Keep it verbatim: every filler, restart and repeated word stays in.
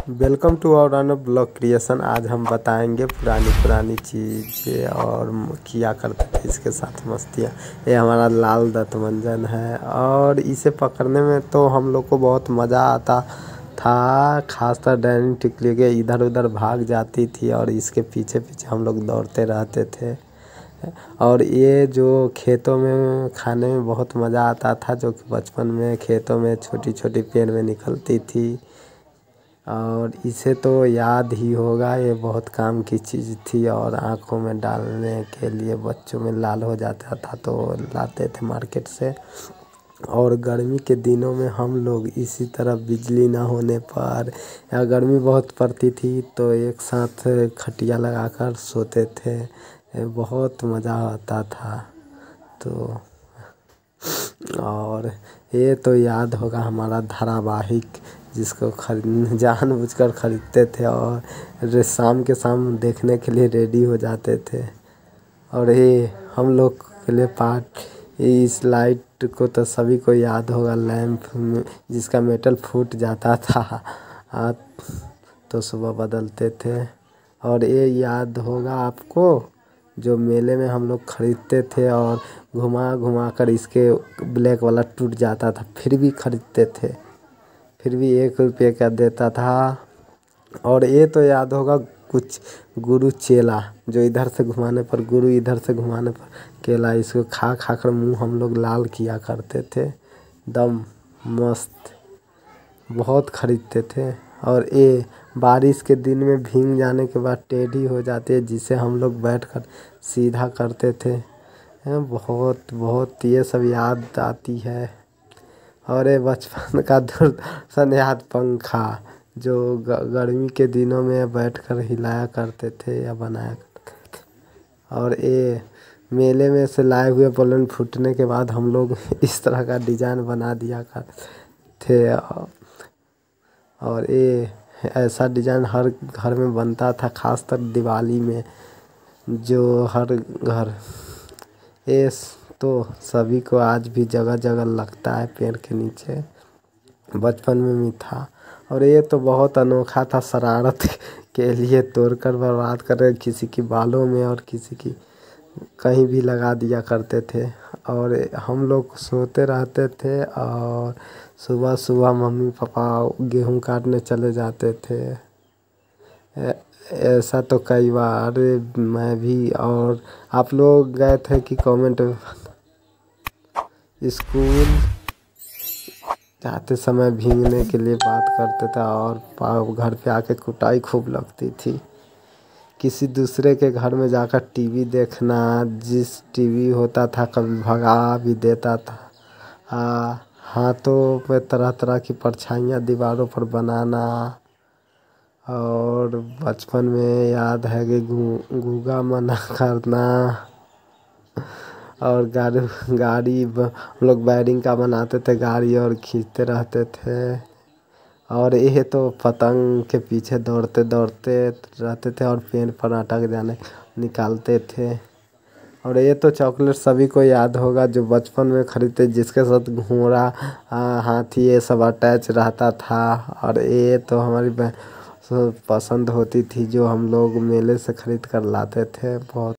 Welcome to our another blog creation. आज हम बताएंगे पुरानी पुरानी चीज़ें और किया करते थे इसके साथ मस्तियाँ। ये हमारा लाल दंतमंजन है और इसे पकड़ने में तो हम लोग को बहुत मज़ा आता था। खासकर डैनी टिकली के इधर उधर भाग जाती थी और इसके पीछे पीछे हम लोग दौड़ते रहते थे। और ये जो खेतों में खाने में बहुत मज़ा आता था, जो कि बचपन में खेतों में छोटी छोटी पेड़ में निकलती थी। और इसे तो याद ही होगा, ये बहुत काम की चीज़ थी और आँखों में डालने के लिए बच्चों में लाल हो जाता था तो लाते थे मार्केट से। और गर्मी के दिनों में हम लोग इसी तरह बिजली ना होने पर या गर्मी बहुत पड़ती थी तो एक साथ खटिया लगाकर सोते थे। बहुत मज़ा आता था। तो और ये तो याद होगा हमारा धारावाहिक, जिसको खरीद जानबूझकर खरीदते थे और शाम के शाम देखने के लिए रेडी हो जाते थे। और ये हम लोग के लिए पार्ट इस लाइट को तो सभी को याद होगा, लैंप में जिसका मेटल फूट जाता था तो सुबह बदलते थे। और ये याद होगा आपको, जो मेले में हम लोग खरीदते थे और घुमा घुमा कर इसके ब्लैक वाला टूट जाता था फिर भी खरीदते थे, फिर भी एक रुपये का देता था। और ये तो याद होगा कुछ गुरु चेला, जो इधर से घुमाने पर गुरु, इधर से घुमाने पर केला, इसको खा खा कर मुँह हम लोग लाल किया करते थे। दम मस्त बहुत खरीदते थे। और ये बारिश के दिन में भीग जाने के बाद टेढ़ी हो जाती है, जिसे हम लोग बैठकर सीधा करते थे। बहुत बहुत ये सब याद आती है। और ये बचपन का दूरदर्शन याद, पंखा जो गर्मी के दिनों में बैठकर हिलाया करते थे या बनाया करते थे। और ये मेले में से लाए हुए बलून फूटने के बाद हम लोग इस तरह का डिजाइन बना दिया करते थे। और ये ऐसा डिजाइन हर घर में बनता था, खासकर दिवाली में, जो हर घर ये तो सभी को आज भी जगह जगह लगता है पेड़ के नीचे, बचपन में भी था। और ये तो बहुत अनोखा था, शरारत के लिए तोड़कर बर्बाद कर किसी की बालों में और किसी की कहीं भी लगा दिया करते थे। और हम लोग सोते रहते थे और सुबह सुबह मम्मी पापा गेहूं काटने चले जाते थे। ऐसा तो कई बार मैं भी और आप लोग गए थे कि कमेंट में। स्कूल जाते समय भीगने के लिए बात करते थे और घर पे आके कुटाई खूब लगती थी। किसी दूसरे के घर में जाकर टीवी देखना, जिस टीवी होता था कभी भगा भी देता था। आ, हाथों पे तरह तरह की परछाइयाँ दीवारों पर बनाना। और बचपन में याद है कि गू गूगा मना करना। और गाड़ी गाड़ी हम लोग वायरिंग का बनाते थे गाड़ी और खींचते रहते थे। और ये तो पतंग के पीछे दौड़ते दौड़ते रहते थे और पेड़ पर अटक जाने निकालते थे। और ये तो चॉकलेट सभी को याद होगा, जो बचपन में खरीदते, जिसके साथ घोड़ा हाथी ये सब अटैच रहता था। और ये तो हमारी पसंद होती थी, जो हम लोग मेले से खरीद कर लाते थे। बहुत